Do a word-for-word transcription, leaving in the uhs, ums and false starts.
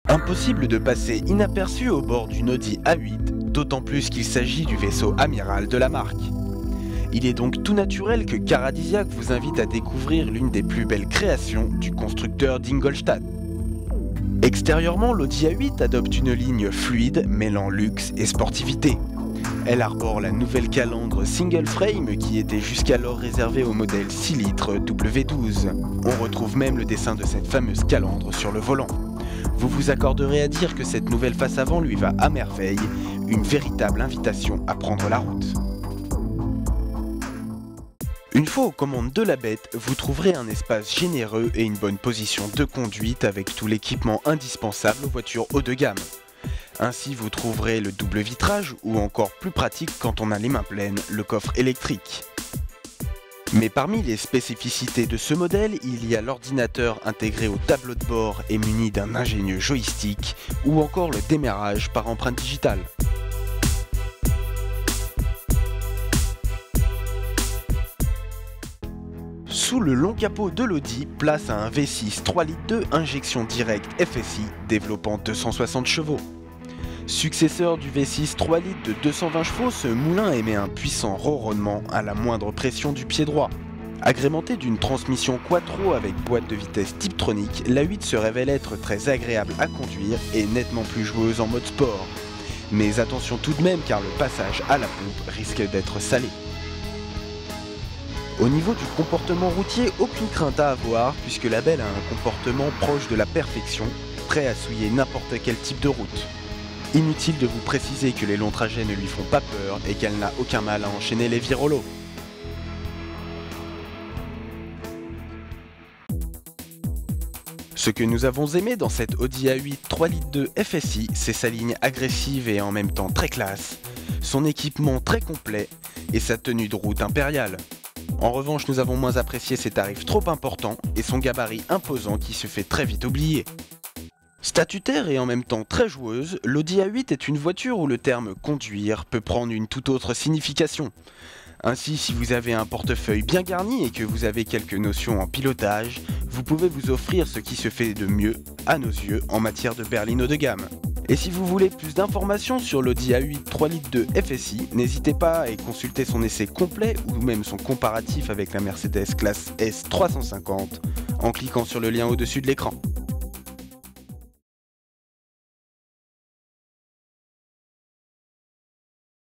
Impossible de passer inaperçu au bord d'une Audi A huit, d'autant plus qu'il s'agit du vaisseau amiral de la marque. Il est donc tout naturel que Caradisiac vous invite à découvrir l'une des plus belles créations du constructeur d'Ingolstadt. Extérieurement, l'Audi A huit adopte une ligne fluide mêlant luxe et sportivité. Elle arbore la nouvelle calandre single frame qui était jusqu'alors réservée au modèle six litres W douze. On retrouve même le dessin de cette fameuse calandre sur le volant. Vous vous accorderez à dire que cette nouvelle face avant lui va à merveille, une véritable invitation à prendre la route. Une fois aux commandes de la bête, vous trouverez un espace généreux et une bonne position de conduite avec tout l'équipement indispensable aux voitures haut de gamme. Ainsi vous trouverez le double vitrage ou encore plus pratique quand on a les mains pleines, le coffre électrique. Mais parmi les spécificités de ce modèle, il y a l'ordinateur intégré au tableau de bord et muni d'un ingénieux joystick ou encore le démarrage par empreinte digitale. Sous le long capot de l'Audi, place à un V six trois litres deux injection directe F S I développant deux cent soixante chevaux. Successeur du V six trois litres de deux cent vingt chevaux, ce moulin émet un puissant ronronnement à la moindre pression du pied droit. Agrémenté d'une transmission quattro avec boîte de vitesse Tiptronic, l'A huit se révèle être très agréable à conduire et nettement plus joueuse en mode sport. Mais attention tout de même car le passage à la pompe risque d'être salé. Au niveau du comportement routier, aucune crainte à avoir puisque la belle a un comportement proche de la perfection, prêt à souiller n'importe quel type de route. Inutile de vous préciser que les longs trajets ne lui font pas peur et qu'elle n'a aucun mal à enchaîner les virolos. Ce que nous avons aimé dans cette Audi A huit trois litres deux F S I, c'est sa ligne agressive et en même temps très classe, son équipement très complet et sa tenue de route impériale. En revanche, nous avons moins apprécié ses tarifs trop importants et son gabarit imposant qui se fait très vite oublier. Statutaire et en même temps très joueuse, l'Audi A huit est une voiture où le terme « conduire » peut prendre une toute autre signification. Ainsi, si vous avez un portefeuille bien garni et que vous avez quelques notions en pilotage, vous pouvez vous offrir ce qui se fait de mieux, à nos yeux, en matière de berline haut de gamme. Et si vous voulez plus d'informations sur l'Audi A huit trois litres deux F S I, n'hésitez pas à consulter son essai complet ou même son comparatif avec la Mercedes classe S trois cent cinquante en cliquant sur le lien au-dessus de l'écran.